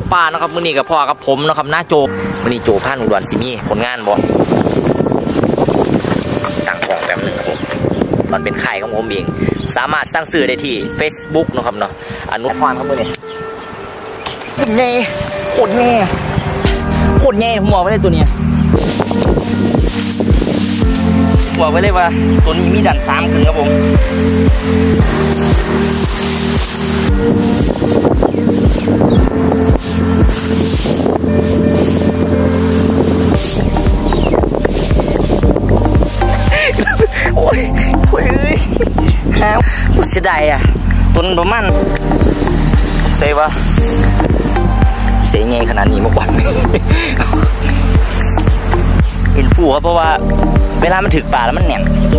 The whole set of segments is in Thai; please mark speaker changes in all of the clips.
Speaker 1: กปลานะครับมื้อนี้กับพ่อกับผมนะครับหน้าโจมื้อนี้โจพานอุดรสิมีผลงานบ่ตั้งของแบบนึงครับผมมันเป็นค่ายของผมเองสามารถสั่งซื้อได้ที่ Facebook นะครับเนาะอนุพรครับมื้อนี้โคตรแง่หัวไว้เลยตัวเนี้ยหัวไว้เลยว่าตัวนี้มีดัน3ขึ้นครับผมโอ้ยหาเสียดายอ่ะตัวนั้นประมาณเสียวะเสียไงขนาดนี้มากกว่าเห็นฟูครับเพราะว่าเวลามันถึกป่าแล้วมันแหน่ง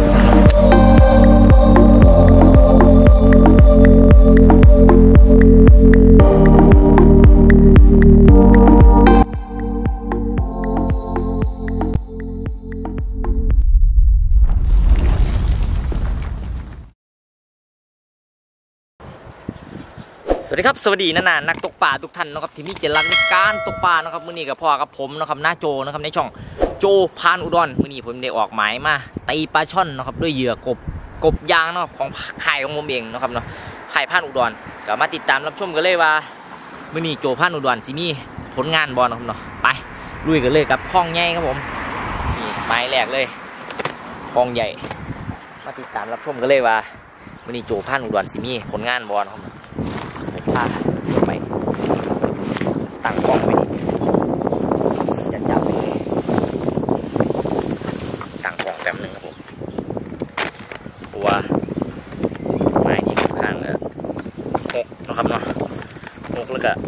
Speaker 1: สวัสดีครับสวัสดีนานๆนักตกปลาทุกท่านนะครับที่มีเจริญในการตกปลานะครับมื้อนี้กับพ่อกับผมนะครับหน้าโจนะครับในช่องโจพานอุดรมื้อนี้ผมได้ออกหมายมาตีปลาช่อนนะครับด้วยเหยื่อกบยางนะครับของข่ายของผมเองนะครับเนาะข่ายพานอุดรก็มาติดตามรับชมกันเลยว่ามื้อนี้โจพานอุดรสิมีผลงานบอลนะครับเนาะไปลุยกันเลยกับคลองใหญ่ครับผมนี่หมายแรกเลยคลองใหญ่มาติดตามรับชมกันเลยว่ามื้อนี้โจพานอุดรสิมีผลงานบอลนะครับพาไปตั้งกล้องไปจับไปเลยตั้งกล้องแบบนึงครับผมเพราะว่าไม้ยิงข้างหกนะครับเนาะหกแล้วก็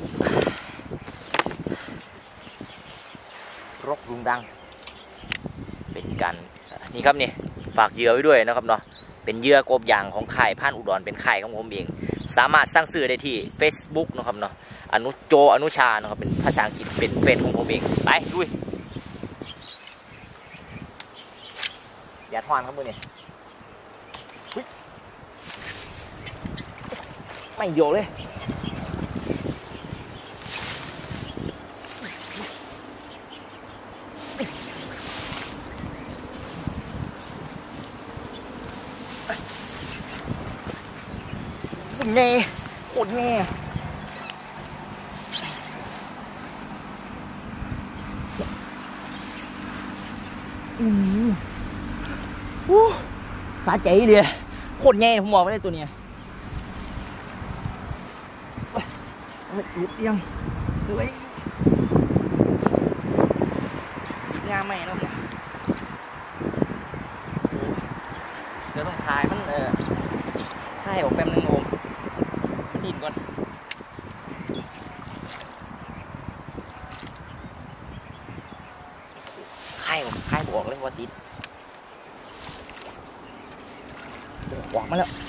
Speaker 1: รกรุงดังเป็นกันนี่ครับนี่ฝากเหยื่อไว้ด้วยนะครับเนาะเป็นเหยื่อกบยางของข่ายพานอุดรเป็นข่ายของผมเองสามารถสั่งซื้อได้ที่ Facebook นะครับเนาะอนุชานะครับเป็นภาษาอังกฤษเป็นเฟซของผมเองไปลุยอย่าทอนครับมือเนี่ยไม่โยเลยโคตรแง่สาใจเลยโคตรแง่ผมบอกไม่ได้ตัวเนี้ยหยุดยังสวยงามไหมนะผมเดี๋ยวต้องถ่ายมันถ่ายออกแป๊บนึงผมดินก่อนค่ายบอกเลยว่าติดบอกมาแล้ว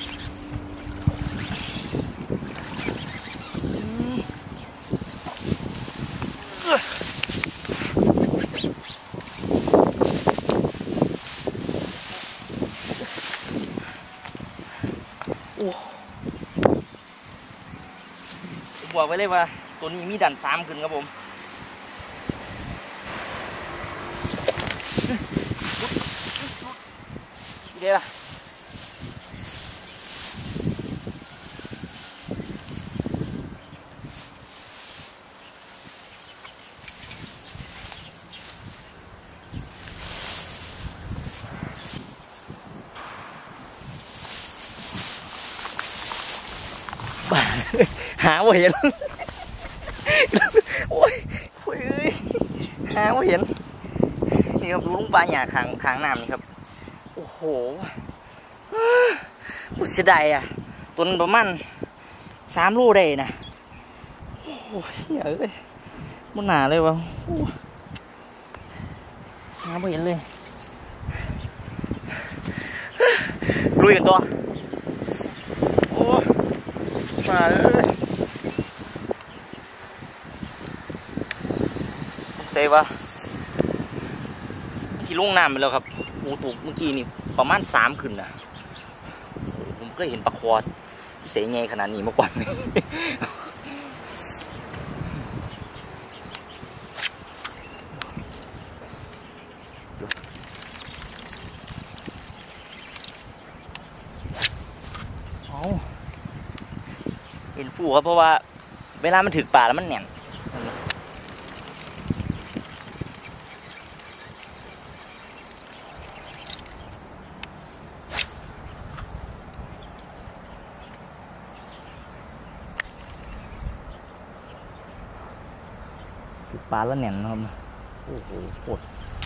Speaker 1: บอกไว้เลยว่าตัวนี้มีดัน3ขึ้นครับผมเดี๋ยวหาว่าเห็นโอ้ยหาว่าเห็นนี่ครับดูลุงปลาหยาขางน้ำนี่ครับโอ้โหเสียดายอ่ะตัวนั้นประมาณ3 โลได้นะโอ้ยเอ้ยมันหนาเลยวะหาไม่เห็นเลยลุยกันตัวโอ้มาเลยเซฟวะที่ลุ่งน้ำไปแล้วครับโอ้ถูกเมื่อกี้นี่ประมาณ3 ขึ้นนะผมก็เห็นปลาคอดเสียไงขนาดนี้มากกว่าฟูครับเพราะว่าเวลามันถึกป่าแล้วมันแน่นปลาแล้วแน่นนะครับโอ้โหโคตร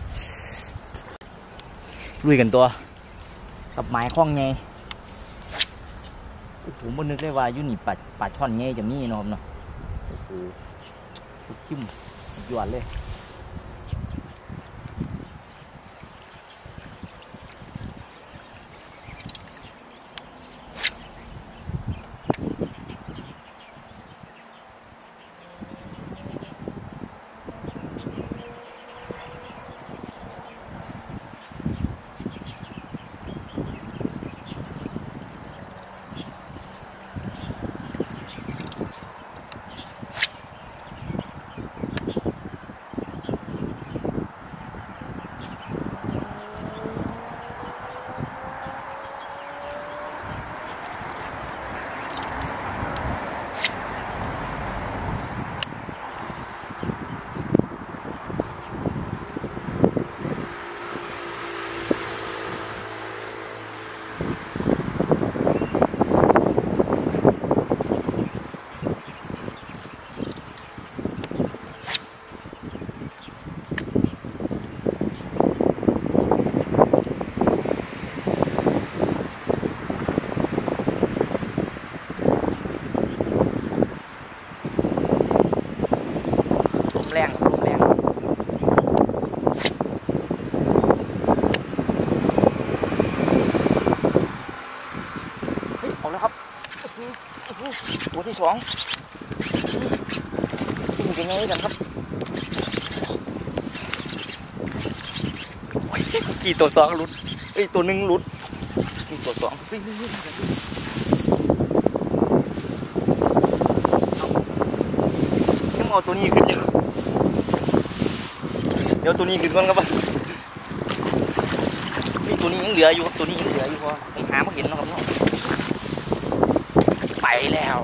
Speaker 1: ลุยกันตัวกับไม้คล้องไงโอ้โหมันนึกได้ว่าอยู่นี่ปลาช่อนไงจะมีนะครับเนาะโอ้โหจิ้มหยวนเลยแรงลมแรงเฮ้ยออกแล้วครับตัวที่สองเป็นยังไงกันครับกี่ตัวสองหลุดเอ้ยตัวหนึ่งหลุดกี่ตัวสองยังเอาตัวนี้ขึ้นอยู่เดี๋ยวตัวนี้ขึ้นก่อนครับนี่ตัวนี้ยังเหลืออยู่ตัวนี้ยังเหลืออยู่พอยังหาไม่เห็นนะครับไปแล้ว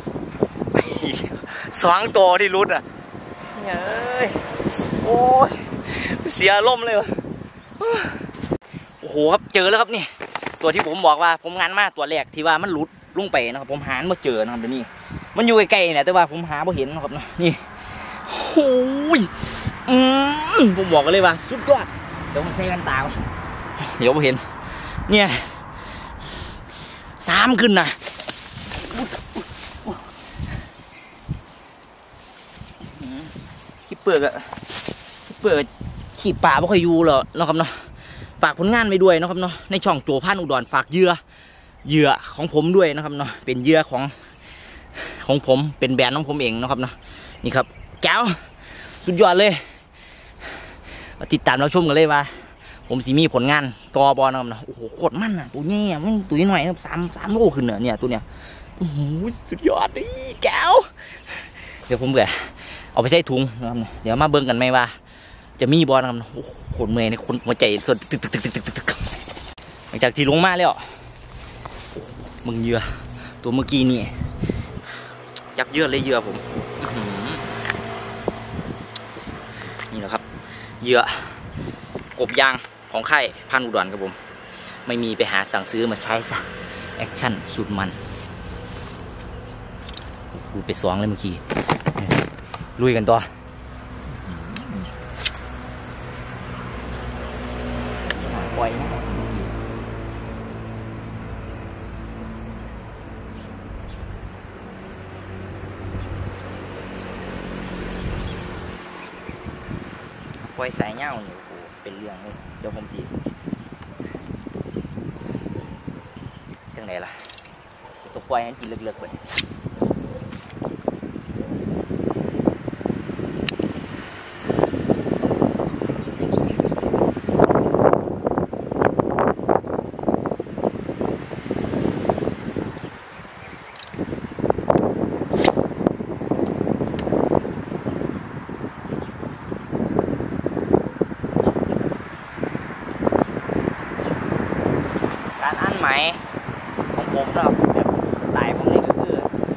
Speaker 1: สองตัวที่รุดอ่ะเฮ้ยโอ้ยเสียลมเลยวะโอ้โหครับเจอแล้วครับนี่ตัวที่ผมบอกว่าผมงานมากตัวแรกที่ว่ามันรุดลุ่งไปนะครับผมหาไม่เจอนะครับเดี๋ยวนี้มันอยู่ใกล้ๆเนี่ยแต่ว่าผมหาไม่เห็นนะครับนี่โอ้ยผมบอกกันเลยว่าสุดยอดเดี๋ยวผมใส่แว่นตาเดี๋ยวผมเห็นเนี่ย3ขึ้นนะขี้เปลือกอะขี้เปลือกขี้ป่าไม่ค่อยอยู่หรอกนะครับเนาะฝากผลงานไปด้วยนะครับเนาะในช่องโจพันอุดรฝากเหยื่อของผมด้วยนะครับเนาะเป็นเหยื่อของผมเป็นแบรนด์ของผมเองนะครับเนาะนี่ครับแก้วสุดยอดเลยติดตามเราชมกันเลยว่าผมสีมีผลงานต่อบอลนะครับนะโอ้โหโคตรมันอ่ะตัวนี้มันตัวนี้หน่อยครับ3 โลขึ้นเนี่ยตัวเนี้ยโอ้โหสุดยอดดิแก้วเดี๋ยวผมเอาไปใส่ถุงนะครับเดี๋ยวมาเบิ่งกันไหมว่าจะมีบอลนะครับโอ้โหโคตรเมื่อยในคนหัวใจส่วนตึกหลังจากที่ลงมาแล้วมึงเหยื่อตัวเมื่อกี้นี่ยับเยือกเลยเหยื่อผมนี่แหละครับเหยื่อกบยางของค่ายพันอุดรครับผมไม่มีไปหาสั่งซื้อมาใช้ซะแอคชั่นสุดมันดูไป2เลยเมื่อกี้ลุยกันต่อปล่อยนะปล่อยสายเงาเนี่ยโอ้โหเป็นเรื่องเลยเดี๋ยวผมจีจังไหนล่ะตัวปล่อยให้กินเลือกๆไปการอั้นไหมของผมนะครับแบบสไตล์ผมนี่ก็คือ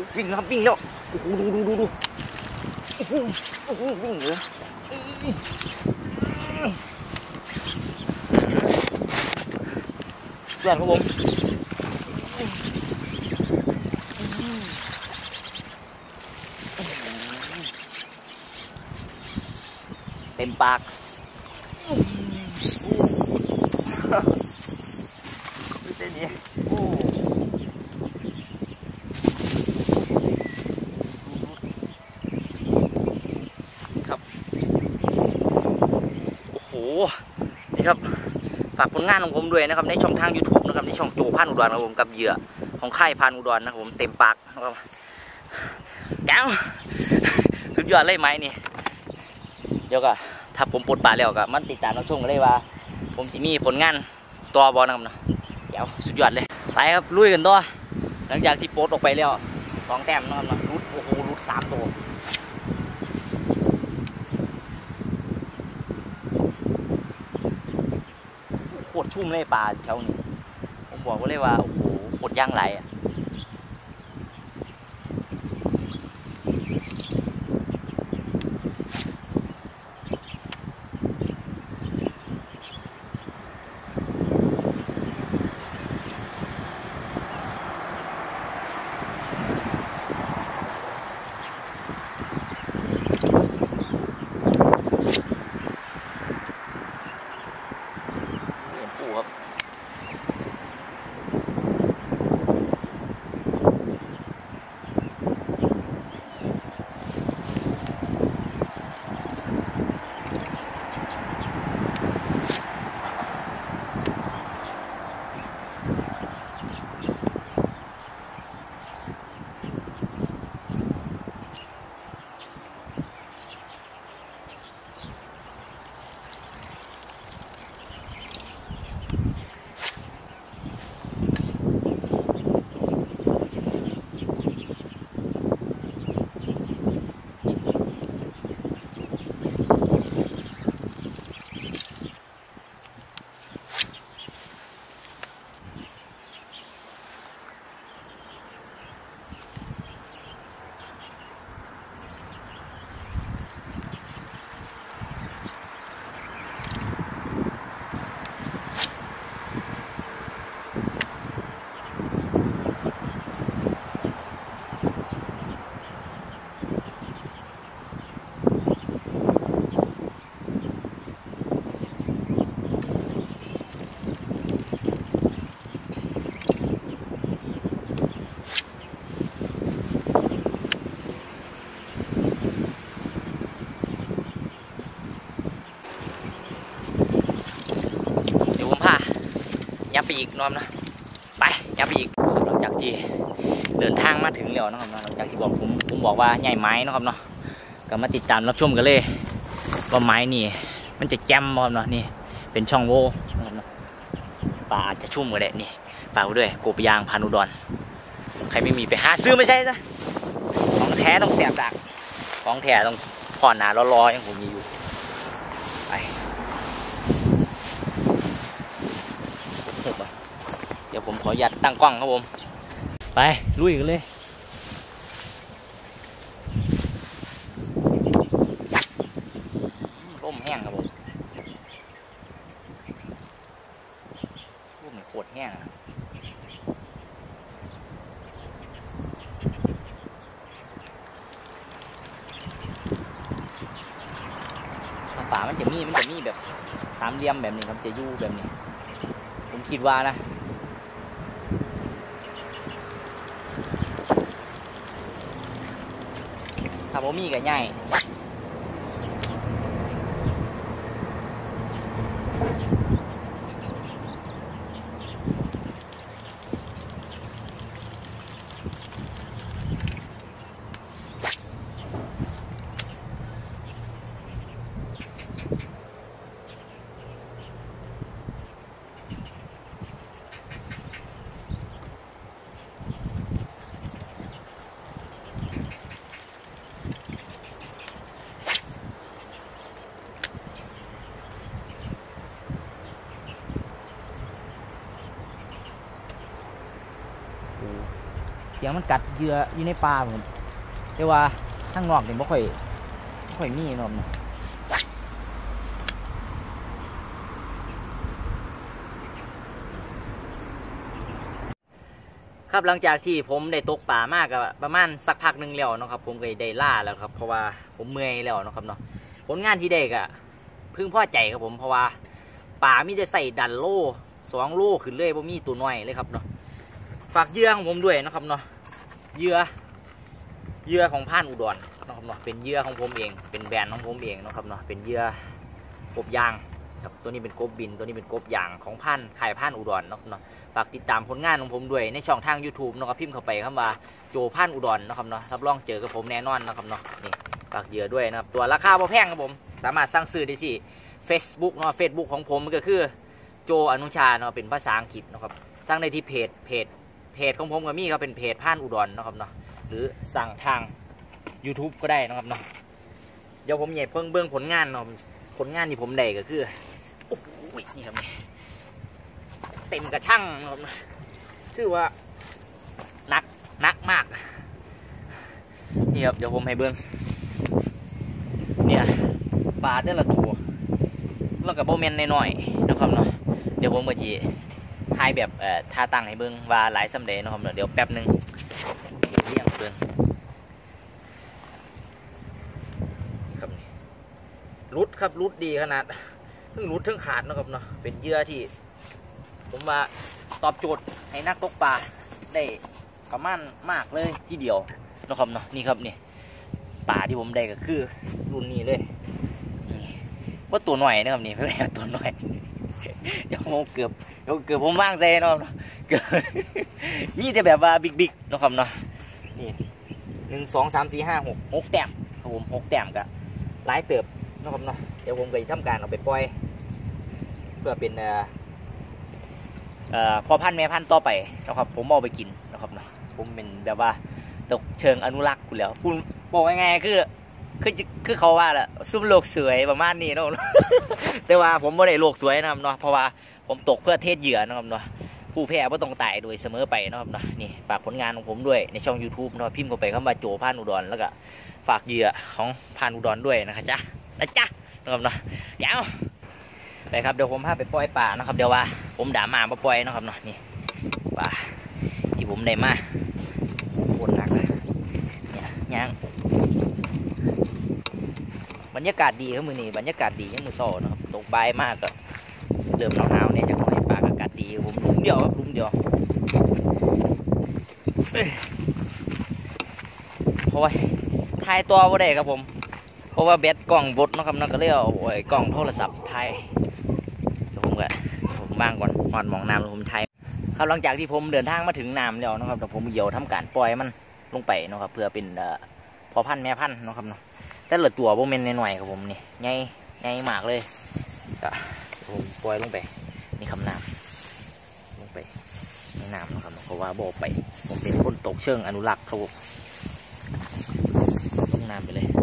Speaker 1: วิ่งครับวิ่งแล้วโอ้โหดูโอ้โหวิ่งเลยเพื่อนครับผมเต็มปากดูเส้นนี้ครับโอ้โหนี่ครับฝากผลงานของผมด้วยนะครับในช่องทาง YouTube นะครับในช่องโจพานอุดรครับผมกับเหยื่อของค่ายพานอุดรนะครับผมเต็มปากนะครับแก้วสุดยอดเลยไหมนี่เดี๋ยวก็ถ้าผมปลดปลาแล้วก็มันติดตามรับชมกันเลยว่าผมสิมีผลงานตัวบอลนะครับเนาะเดี๋ยวสุดยอดเลยไปครับลุยกันตัวหลังจากที่ปลดออกไปแล้ว2 แต้มนะครับเนาะรุดโอ้โหรุด3 ตัวโคตรชุ่มเลยปลาแถวนี้ผมบอกเลยว่าโอ้โหปลดย่างไหลอ่ะยับไปอีกน้อมนะไปยับไปอีกหลังจากที่เดินทางมาถึงแล้วนะครับหลังจากที่บอกผมบอกว่าใหญ่ไม้นะครับเนาะก็มาติดตามรับชมกันเลยว่าไม้นี่มันจะแจ่มนะครับเนาะนี่เป็นช่องโหว่นะครับเนาะปลาอาจจะชุ่มก็ได้นี่ปลาด้วยกบยางพานุดรใครไม่มีไปหาซื้อไม่ใช่ซะของแท้ต้องแสบดักของแท้ต้องผ่อนหนาล้อๆอย่างผมมีอยู่ไปเดี๋ยวผมขอยัดตั้งกล้องครับผมไปลุยกันเลยร่มแห้งครับผมร่มโคตรแห้งฝามันจะมีแบบสามเหลี่ยมแบบนี้ครับจะยู่แบบนี้ผมคิดว่านะถ้าผมมีก็ง่ายเสียงมันกัดเหยื่ออยู่ในปลาผมแต่ว่าข้างนอกเนี่ยไม่ค่อยมีเนาะครับหลังจากที่ผมได้ตกป่ามากกับประมาณสักพักหนึ่งแล้วนะครับผมก็ได้ล่าแล้วครับเพราะว่าผมเมื่อยแล้วนะครับเนาะผลงานที่ได้ก็พึ่งพอใจครับผมเพราะว่าป่ามีแต่ใส่ดันโล่2 โลขึ้นเลยผมมีตัวน้อยเลยครับเนาะฝากเหยื่อของผมด้วยนะครับเนาะเหยื่อของพานอุดรนะครับเนาะเป็นเหยื่อของผมเองเป็นแบรนด์ของผมเองนะครับเนาะเป็นเหยื่อกบยางครับตัวนี้เป็นกบบินตัวนี้เป็นกบยางของพานอุดรนะครับเนาะฝากติดตามผลงานของผมด้วยในช่องทาง YouTube นะครับพิมพ์เข้าไปคำว่าโจพานอุดรนะครับเนาะรับรองเจอกับผมแน่นอนนะครับเนาะนี่ฝากเหยื่อด้วยนะครับตัวราคาพอแพงครับผมสามารถสั่งซื้อได้ที่ Facebook เนาะ Facebook ของผมก็คือโจอนุชาเนาะเป็นภาษาอังกฤษนะครับสั่งได้ที่เพจของผมก็มีครับเป็นเพจพานอุดรนะครับเนาะหรือสั่งทาง YouTube ก็ได้นะครับเนาะเดี๋ยวผมใหญ่เพิ่งเบื้องผลงานเนาะผลงานที่ผมได้ก็คือโอ้โหนี่ครับนี่เต็มกระชั่งนะครับคือว่านักมากนี่ครับเดี๋ยวผมให้เบื้องเนี่ยปลาแต่ละตัวแล้วกับโบเมนในหน่อยนะครับเนาะเดี๋ยวผมก็จะถ่ายแบบท่าตั้งให้เบื้องว่าหลายสำเร็จนะครับเดี๋ยวแป๊บนึงเรียงเบื้องครับรุดครับรุดดีขนาดทั้งรุดทั้งขาดนะครับเนาะเป็นเหยื่อที่ผมว่าตอบโจทย์ให้นักตกปลาได้ประมาณมากเลยทีเดียวนะครับเนาะนี่ครับนี่ปลาที่ผมได้ก็คือรุ่นนี้เลยว่าตัวหน่อยนะครับนี่เพื่อนตัวหน่อยเดี๋ยวผมเกือบผมว่างเซ่นะครับเกือบนี่จะแบบว่าบิ๊กนะครับเนาะนี่1 2 3 4 5 6 แต้มครับผม6 แต้มกับหลายเติบนะครับเนาะเดี๋ยวผมก็จะทำการเอาไปปล่อยเพื่อเป็นพอพันธุ์แม่พันธุ์ต่อไปนะครับผมเอาไปกินนะครับเนาะผมเป็นแบบว่าตกเชิงอนุรักษ์กูแล้วพูดบอกยังไงคือเขาว่าแหละซุ้มโลกสวยประมาณนี้เนาะ แต่ว่าผมไม่ได้โลกสวยนะครับเนาะเพราะว่าผมตกเพื่อเทศเหยื่อนะครับเนาะผู้แพ้ก็ต้องตายโดยเสมอไปนะครับเนาะนี่ฝากผลงานของผมด้วยในช่อง YouTube เนาะพิมพ์เข้าไปคำว่าโจพานอุดรแล้วก็ฝากเหยื่อของพานอุดรด้วยนะครับจ๊ะนะครับเนาะเดี๋ยวไปครับเดี๋ยวผมพาไปปล่อยป่านะครับเดี๋ยวว่าผมด่ามาปล่อยนะครับเนาะนี่ป่าที่ผมได้มาโคตรหนักเลยเนี่ยย่างบรรยากาศดีครับมือนี้บรรยากาศดียังมือโซ่นะครับตกใบมากก็เริ่มหนาวๆเนี่ยจะหน่อยป่าอากาศดีผมลุ้มเดียวครับลุ้มเดียวเพราะว่าถ่ายตัวบ่ได้ครับผมเพราะว่าแบตกล่องบดนะครับนั่นก็เลยเอากล่องโทรศัพท์ถ่ายผมบ้างก่อนนอนมองน้ำแล้วผมถ่ายครับหลังจากที่ผมเดินทางมาถึงน้ำแล้วนะครับแต่ผมเดี๋ยวทำการปล่อยมันลงไปนะครับเพื่อเป็นพอพันธุ์แม่พันธุ์นะครับเนาะแต่ละตัวโบเมนในหน่อยครับผมนี่ใหญ่มากเลยก็ผมปล่อยลงไปนี่คำน้ำลงไปในน้ำนะครับเพราะว่าโบไปผมเป็นคนตกเชิงอนุรักษ์ครับผมลงน้ำไปเลย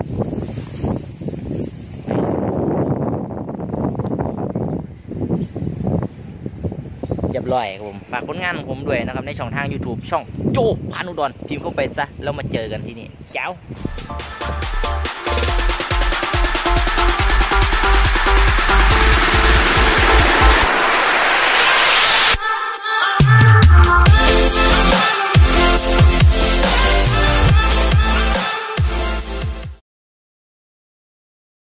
Speaker 1: เรียบร้อยครับผมฝากผลงานของผมด้วยนะครับในช่องทาง YouTube ช่องโจพานอุดรพิมพ์เข้าไปซะแล้วมาเจอกันที่นี่เจ้า